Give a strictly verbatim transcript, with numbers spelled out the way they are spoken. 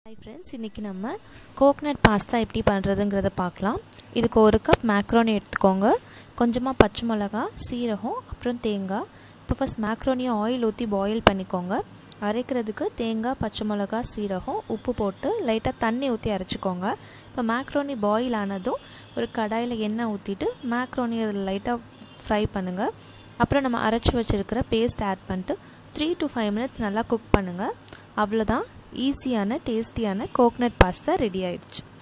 Hi friends, इनकी நம்ம coconut pasta எப்படி பண்றதுங்கறத பார்க்கலாம். இதுக்கு ஒரு கப் மேக்ரோனி எடுத்துக்கோங்க. கொஞ்சமா பச்சை மிளகாய், சீரகம், அப்புறம் தேங்காய். இப்போ ஃபர்ஸ்ட் மேக்ரோனியை ஆயில் ஊத்தி பாயில் பண்ணிக்கோங்க. அரைக்கிறதுக்கு தேங்காய், பச்சை மிளகாய், சீரகம், உப்பு போட்டு லைட்டா தண்ணி ஊத்தி அரைச்சுக்கோங்க. இப்போ மேக்ரோனி பாயில் ஆனதும் ஒரு கடாயில எண்ணெய் ஊத்திட்டு மேக்ரோனி அதுல லைட்டா ஃப்ரை பண்ணுங்க. அப்புறம் நம்ம அரைச்சு வச்சிருக்கிற பேஸ்ட் ஆட் பண்ணிட்டு three to five மினிட்ஸ் நல்லா குக் பண்ணுங்க. அவ்வளவுதான், ஈஸியான டேஸ்டியான கோகனட் பாஸ்தா ரெடி ஆயிடுச்சு.